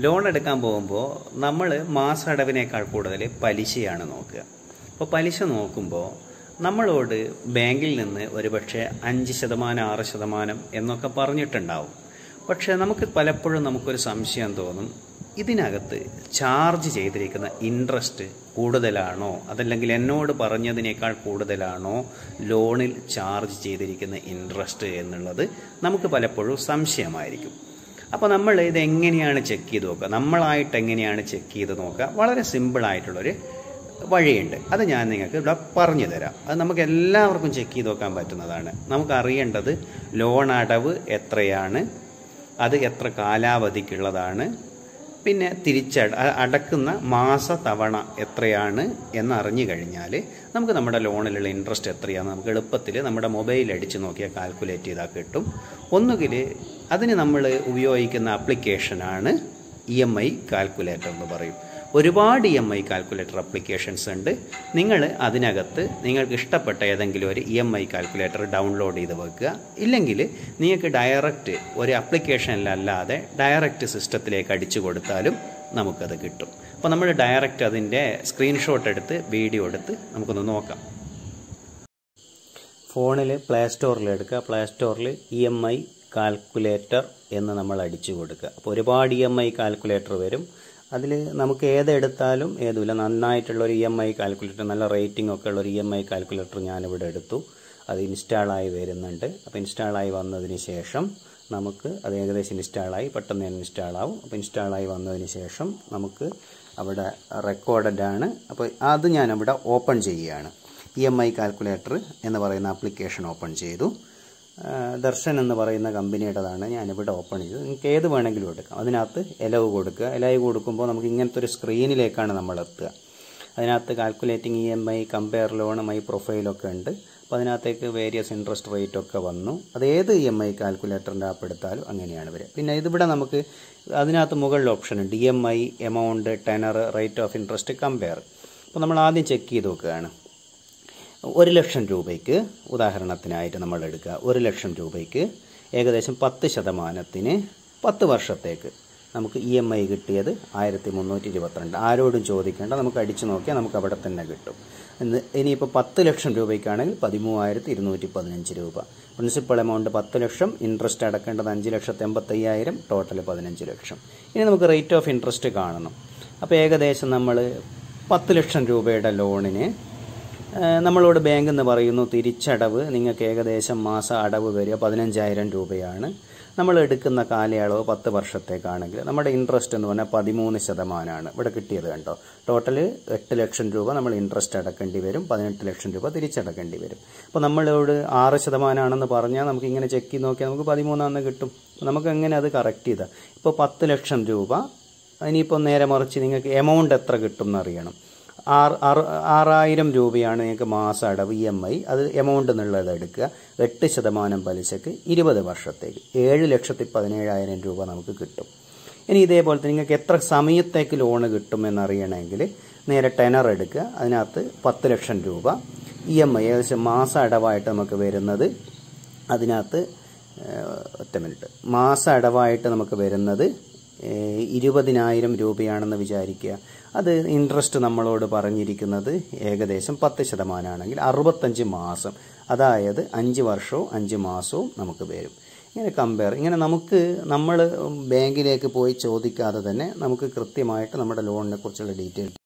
Loan എടുക്കാൻ പോകുമ്പോൾ നമ്മൾ മാസ അടവിനേക്കാൾ കൂടുതൽ പലിശയാണ് നോക്കുക. അപ്പോൾ പലിശ നോക്കുമ്പോൾ നമ്മളോട് ബാങ്കിൽ നിന്ന് ഒരുപക്ഷെ 5%, 6% എന്നൊക്കെ പറഞ്ഞിട്ടുണ്ടാവും. പക്ഷേ നമുക്ക് പലപ്പോഴും നമുക്കൊരു സംശയം തോന്നും, ഇതിനകത്ത് ചാർജ് ചെയ്തിരിക്കുന്ന ഇൻട്രസ്റ്റ് കൂടുതലാണോ, അതല്ലെങ്കിൽ എന്നോട് പറഞ്ഞതിനേക്കാൾ കൂടുതലാണോ ലോണിൽ ചാർജ് ചെയ്തിരിക്കുന്ന ഇൻട്രസ്റ്റ് എന്നുള്ളത് നമുക്ക് പലപ്പോഴും സംശയമായിരിക്കും. അപ്പോൾ നമ്മൾ ഇതെങ്ങനെയാണ് ചെക്ക് ചെയ്ത് നോക്കുക? നമ്മളായിട്ട് എങ്ങനെയാണ് ചെക്ക് ചെയ്ത് നോക്കുക? വളരെ സിമ്പിളായിട്ടുള്ളൊരു വഴിയുണ്ട്. അത് ഞാൻ നിങ്ങൾക്ക് ഇവിടെ പറഞ്ഞു തരാം. അത് നമുക്ക് എല്ലാവർക്കും ചെക്ക് ചെയ്ത് നോക്കാൻ പറ്റുന്നതാണ്. നമുക്കറിയേണ്ടത് ലോൺ അടവ് എത്രയാണ്, അത് എത്ര കാലാവധിക്കുള്ളതാണ്, പിന്നെ അടക്കുന്ന മാസ തവണ എത്രയാണ് എന്നറിഞ്ഞു കഴിഞ്ഞാൽ നമുക്ക് നമ്മുടെ ലോണിലുള്ള ഇൻട്രസ്റ്റ് എത്രയാണെന്ന് നമുക്ക് എളുപ്പത്തിൽ നമ്മുടെ മൊബൈലിൽ അടിച്ച് നോക്കിയാൽ കാൽക്കുലേറ്റ് ചെയ്താൽ കിട്ടും. ഒന്നുകിൽ അതിന് നമ്മൾ ഉപയോഗിക്കുന്ന ആപ്ലിക്കേഷനാണ് EMI കാൽക്കുലേറ്റർ എന്ന് പറയും. ഒരുപാട് EMI കാൽക്കുലേറ്റർ ആപ്ലിക്കേഷൻസ് ഉണ്ട്. നിങ്ങൾ അതിനകത്ത് നിങ്ങൾക്ക് ഇഷ്ടപ്പെട്ട ഏതെങ്കിലും ഒരു EMI കാൽക്കുലേറ്റർ ഡൗൺലോഡ് ചെയ്ത് വെക്കുക. ഇല്ലെങ്കിൽ നിങ്ങൾക്ക് ഡയറക്റ്റ് ഒരു ആപ്ലിക്കേഷനിലല്ലാതെ ഡയറക്റ്റ് സിസ്റ്റത്തിലേക്ക് അടിച്ചു കൊടുത്താലും നമുക്കത് കിട്ടും. അപ്പോൾ നമ്മൾ ഡയറക്റ്റ് അതിൻ്റെ സ്ക്രീൻഷോട്ട് എടുത്ത് വീഡിയോ എടുത്ത് നമുക്കൊന്ന് നോക്കാം. ഫോണിൽ പ്ലേ സ്റ്റോറിൽ എടുക്കുക. പ്ലേ സ്റ്റോറിൽ EMI കാൽക്കുലേറ്റർ എന്ന് നമ്മൾ അടിച്ചു കൊടുക്കുക. അപ്പോൾ ഒരുപാട് EMI കാൽക്കുലേറ്റർ വരും. അതിൽ നമുക്ക് ഏതെടുത്താലും ഏതുമില്ല. നന്നായിട്ടുള്ളൊരു EMI കാൽക്കുലേറ്റർ, നല്ല റേറ്റിംഗ് ഒക്കെ ഉള്ളൊരു EMI കാൽക്കുലേറ്റർ ഞാനിവിടെ എടുത്തു. അത് ഇൻസ്റ്റാളായി വരുന്നുണ്ട്. അപ്പോൾ ഇൻസ്റ്റാളായി വന്നതിന് ശേഷം നമുക്ക് അത് ഏകദേശം ഇൻസ്റ്റാളായി, പെട്ടെന്ന് തന്നെ ഇൻസ്റ്റാളാവും. അപ്പോൾ ഇൻസ്റ്റാളായി വന്നതിന് ശേഷം നമുക്ക് അവിടെ റെക്കോർഡഡ് ആണ്. അപ്പോൾ അത് ഞാനവിടെ ഓപ്പൺ ചെയ്യുകയാണ്. EMI കാൽക്കുലേറ്റർ എന്ന് പറയുന്ന ആപ്ലിക്കേഷൻ ഓപ്പൺ ചെയ്തു. ദർശൻ എന്ന് പറയുന്ന കമ്പനിയുടേതാണ് ഞാനിവിടെ ഓപ്പൺ ചെയ്തത്. നിങ്ങൾക്ക് ഏത് വേണമെങ്കിലും എടുക്കാം. അതിനകത്ത് എലവ് കൊടുക്കുക. എലവ് കൊടുക്കുമ്പോൾ നമുക്ക് ഇങ്ങനത്തെ ഒരു സ്ക്രീനിലേക്കാണ് നമ്മൾ എത്തുക. അതിനകത്ത് calculating EMI, compare loan, my പ്രൊഫൈലൊക്കെ ഉണ്ട്. അപ്പോൾ അതിനകത്തേക്ക് വേരിയസ് ഇൻട്രസ്റ്റ് റേറ്റ് ഒക്കെ വന്നു. അത് ഏത് EMI കാൽക്കുലേറ്ററിൻ്റെ ആപ്പ് എടുത്താലും അങ്ങനെയാണ് വരിക. പിന്നെ ഇതിവിടെ നമുക്ക് അതിനകത്ത് മുകളിൽ ഓപ്ഷൻ ഉണ്ട്, EMI, amount, tenure, rate of interest, compare. അപ്പോൾ നമ്മൾ ആദ്യം ചെക്ക് ചെയ്ത് നോക്കുകയാണ്. 1 ലക്ഷം രൂപയ്ക്ക് ഉദാഹരണത്തിനായിട്ട് നമ്മൾ എടുക്കുക. 1 ലക്ഷം രൂപയ്ക്ക് ഏകദേശം 10% 10 വർഷത്തേക്ക് നമുക്ക് EMI കിട്ടിയത് 1322. ആരോടും ചോദിക്കേണ്ട, നമുക്ക് അടിച്ചു നോക്കിയാൽ നമുക്ക് അവിടെ തന്നെ കിട്ടും. ഇനിയിപ്പോൾ 10 ലക്ഷം രൂപയ്ക്കാണെങ്കിൽ 13,215 രൂപ. പ്രിൻസിപ്പൽ എമൗണ്ട് 10 ലക്ഷം, ഇൻട്രസ്റ്റ് അടക്കേണ്ടത് 5,85,000, ടോട്ടൽ 15 ലക്ഷം. ഇനി നമുക്ക് റേറ്റ് ഓഫ് ഇൻട്രസ്റ്റ് കാണണം. അപ്പോൾ ഏകദേശം നമ്മൾ 10 ലക്ഷം രൂപയുടെ ലോണിന് നമ്മളോട് ബാങ്ക് എന്ന് പറയുന്നു തിരിച്ചടവ് നിങ്ങൾക്ക് ഏകദേശം മാസ അടവ് വരിക 15,000 രൂപയാണ്. നമ്മൾ എടുക്കുന്ന കാലയളവ് 10 വർഷത്തേക്കാണെങ്കിൽ നമ്മുടെ ഇൻട്രസ്റ്റ് എന്ന് പറഞ്ഞാൽ 13% ഇവിടെ കിട്ടിയത് കണ്ടോ. ടോട്ടൽ 8 ലക്ഷം രൂപ നമ്മൾ ഇൻട്രസ്റ്റ് അടക്കേണ്ടി വരും, 18 ലക്ഷം രൂപ തിരിച്ചടക്കേണ്ടി വരും. അപ്പോൾ നമ്മളോട് 6% പറഞ്ഞാൽ നമുക്ക് ഇങ്ങനെ ചെക്ക് ചെയ്ത് നോക്കിയാൽ നമുക്ക് 13 കിട്ടും. നമുക്ക് എങ്ങനെ അത് കറക്റ്റ് ചെയ്താൽ ഇപ്പോൾ 10 ലക്ഷം രൂപ. ഇനിയിപ്പോൾ നേരെ മറിച്ച് നിങ്ങൾക്ക് എമൗണ്ട് എത്ര കിട്ടും എന്നറിയണം. 6,000 രൂപയാണ് നിങ്ങൾക്ക് മാസ അടവ് EMI. അത് എമൗണ്ട് എന്നുള്ളത് എടുക്കുക. 8% പലിശക്ക് 20 വർഷത്തേക്ക് 7,17,000 രൂപ നമുക്ക് കിട്ടും. ഇനി ഇതേപോലെ തന്നെ നിങ്ങൾക്ക് എത്ര സമയത്തേക്ക് ലോണ് കിട്ടും എന്നറിയണമെങ്കിൽ നേരെ ടെനർ എടുക്കുക. അതിനകത്ത് 10 ലക്ഷം രൂപ EMI ഏകദേശം മാസ അടവായിട്ട് നമുക്ക് വരുന്നത്, അതിനകത്ത് മാസ അടവായിട്ട് നമുക്ക് വരുന്നത് 20,000 രൂപയാണെന്ന് വിചാരിക്കുക. അത് ഇൻട്രസ്റ്റ് നമ്മളോട് പറഞ്ഞിരിക്കുന്നത് ഏകദേശം 10% ആണെങ്കിൽ 65 മാസം, അതായത് 5 വർഷവും 5 മാസവും നമുക്ക് വരും. ഇങ്ങനെ കമ്പയർ, ഇങ്ങനെ നമ്മൾ ബാങ്കിലേക്ക് പോയി ചോദിക്കാതെ തന്നെ നമുക്ക് കൃത്യമായിട്ട് നമ്മുടെ ലോണിനെ കുറിച്ചുള്ള ഡീറ്റെയിൽ